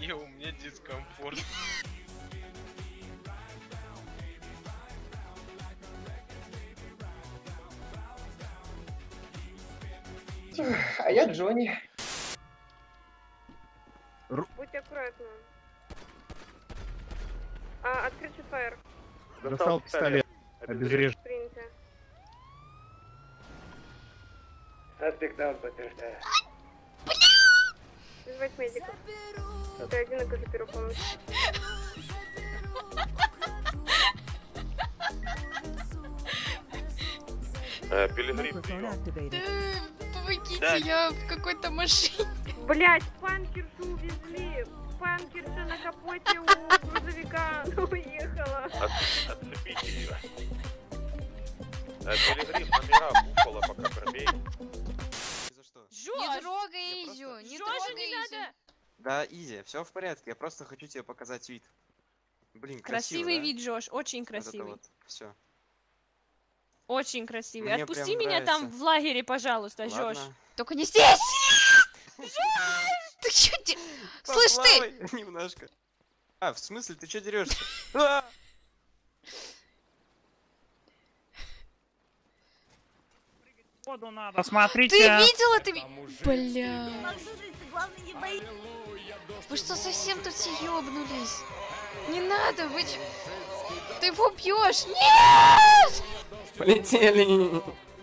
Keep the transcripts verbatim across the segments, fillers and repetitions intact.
Не, у меня дискомфорт. А я Джонни. Будьте аккуратны. А, открыть фаер. Достал пистолет. Обезврежь. Принято. Аспектаун подтверждаю. Вызвать медиков. Это один окажу первую помощь. Пилигрим, Помогите, Да. я в какой-то машине. Блять, панкершу увезли. Панкерша на капоте у грузовика уехала. отцепите ее. Пилигрим, номера Буффало пока пробей. Не трогай Изю, не трогай Изю. Да, Изи, все в порядке, я просто хочу тебе показать вид. Блин, Красивый красиво, вид, Джош, очень да? Вот это красивый. вот, все. Очень красивый. Мне Отпусти прям меня там нравится. в лагере, пожалуйста, Джош. Ладно. Только не здесь! Джош! Ты чё де... Слышь ты! Поплавай немножко. А, в смысле, ты чё дерешься? А! Воду надо, смотрите. Ты видела? Ты ви- Бля. Вы что, совсем тут все ёбнулись? Не надо, вы чё... Ты его бьешь! Нет! Полетели.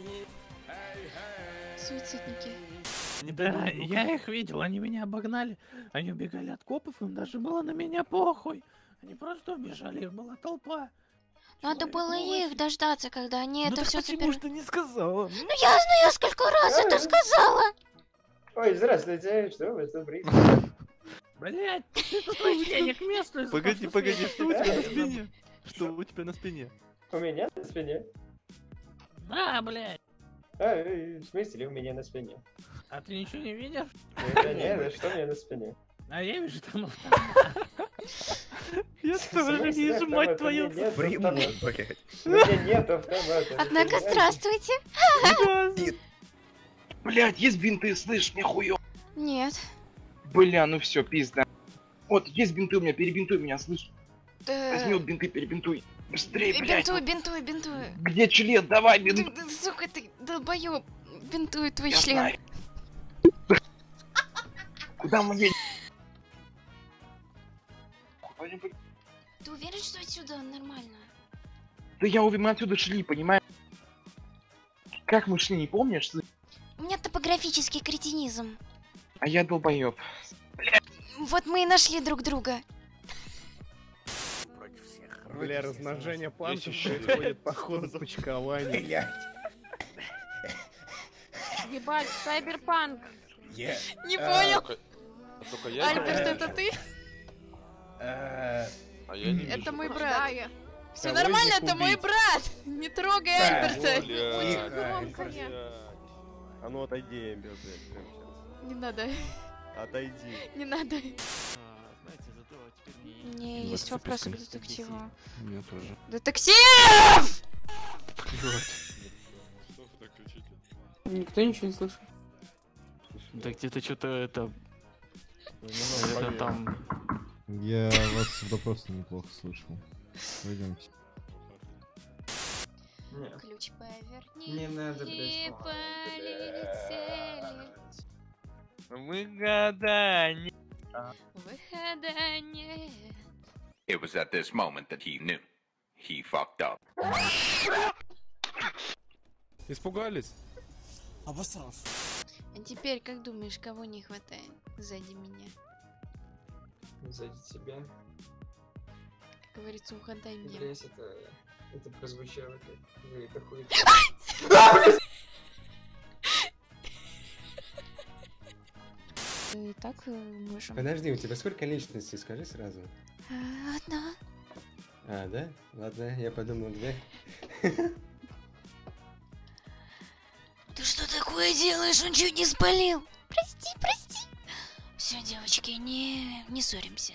Суицидники. Да, я их видел, они меня обогнали. Они убегали от копов, им даже было на меня похуй. Они просто убежали, их была толпа. Надо было их дождаться, когда они Ну это так все почему заберут. ж ты не сказала? Ну я знаю, я сколько раз это сказала! Ой, здравствуйте, что вы тут брите? Блять, ты тут денег к месту. Погоди, погоди, что у тебя на Да, спине? Что у тебя на спине? У меня на спине. Да, блять. А, э, в смысле у меня на спине? А ты ничего не видишь? Да нет, да что у меня на спине? А я вижу там. Я В тоже смысле вижу, автомат? мать У твою. меня нет Приму, автомата. блядь. У меня нет автомата. вы Однако, понимаете? здравствуйте! Блять, есть бинты, слышь, мне хуё. Нет. Бля, ну все, пизда. Вот, есть бинты у меня, перебинтуй меня, слышь. Возьми Э, вот бинты, перебинтуй. Быстрее, блядь. Бинтуй, вот. бинтуй, бинтуй. Где член? Давай, Ты, бинтуй. ты, сука, ты долбоёб. Бинтуй твой Я член. знаю. Куда мы едем? Пойдем, пойдем. Ты уверен, что отсюда нормально? Да я уверен, мы отсюда шли, понимаешь? Как мы шли, не помнишь? У меня топографический кретинизм. А я долбоёб. Вот мы и нашли друг друга. Бля, размножение панков происходит по ходу почкования. Ебать, сайберпанк. Я... Не понял. Только я не Альберт, вижу. это ты? э, А я не Это вижу. мой брат. Все Кого из нормально, них это мой убить? брат. Не трогай Да, Альберта. Бля. Тихо, громко, Альберт. нет. А ну отойди, Эмбер, блядь, прямо сейчас. Не надо, Отойди. не надо. Знаете, зато теперь не... Мне Ну, есть вот вопросы к списком. детективу. У меня тоже. Детектив! Что вы так кричите? Никто ничего не слышит. Да где-то что-то это... Это там... Я вас сюда просто неплохо слышал. Пойдемте. Нет. Ключ поверни. Не надо, И блядь. полетели. Мы гадание. Выхода нет. It was at this moment that he knew. He fucked up. Испугались? А теперь, как думаешь, кого не хватает сзади меня? Сзади тебя. Как говорится, угадай мне. Блять, это... Это прозвучало как... Вы это хуй... И так э, можем. Подожди, у тебя сколько личностей, скажи сразу. А, Одна. А, да? Ладно, я подумал, две. Ты что такое делаешь? Он чуть не спалил. Прости, прости. Все, девочки, не, не ссоримся.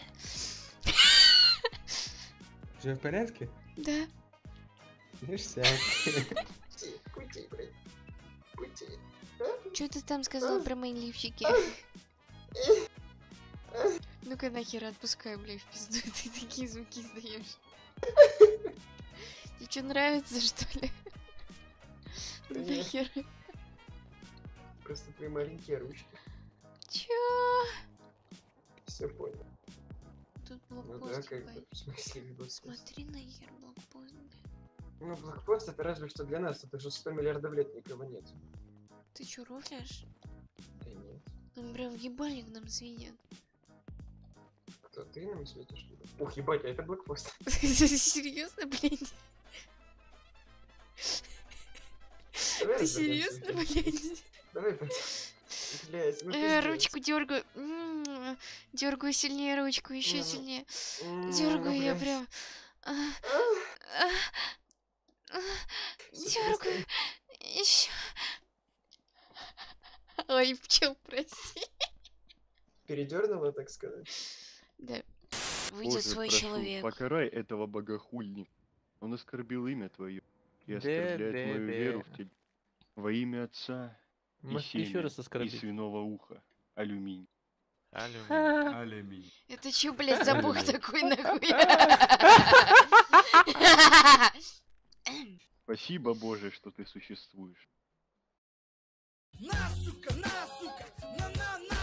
Все в порядке? Да. Ништяк. Пути, блядь. Пути. Что ты там сказал про мои лифчики? Ну Ну-ка нахер отпускай, блядь, в пизду. Ты такие звуки издаешь. Тебе что, нравится, что ли? Да нет. Нахер. Просто твои маленькие ручки. Чё? Все понял. Тут Ну да, блокпост, как бы, ебать. в смысле блокпост? Смотри нахер блокпост, блядь. Ну, блокпост это разве что для нас, это же сто миллиардов лет никого нет. Ты чё, рофляешь? Да нет. Он прям в ебальник нам звенит. Кто ты нам светишь? Ух, ебать, а это блокпост. Серьезно, блядь? Давай Ты разберемся, серьезно, блядь. блядь? Давай, блядь. Блядь, ну Э, пиздец. ручку дергаю. Дергаю сильнее ручку, еще Ну, сильнее. м, Дергаю ну, я блядь. прям. Дергаю. Еще. Ой, пчел, прости. Передернула, так сказать. Да. Выйдет Боже, свой прошу, человек. покарай этого богохульника. Он оскорбил имя твое и Да, оскорбляет да, мою да. веру в тебя. Во имя Отца и Может, еще Семя, раз и оскорбить? свиного уха. Алюминий. Алюминий. Алюминий. Это чё, блядь, за бог Алюминий. такой нахуй? Спасибо, Боже, что ты существуешь. На, сука, на, сука, на, на, на.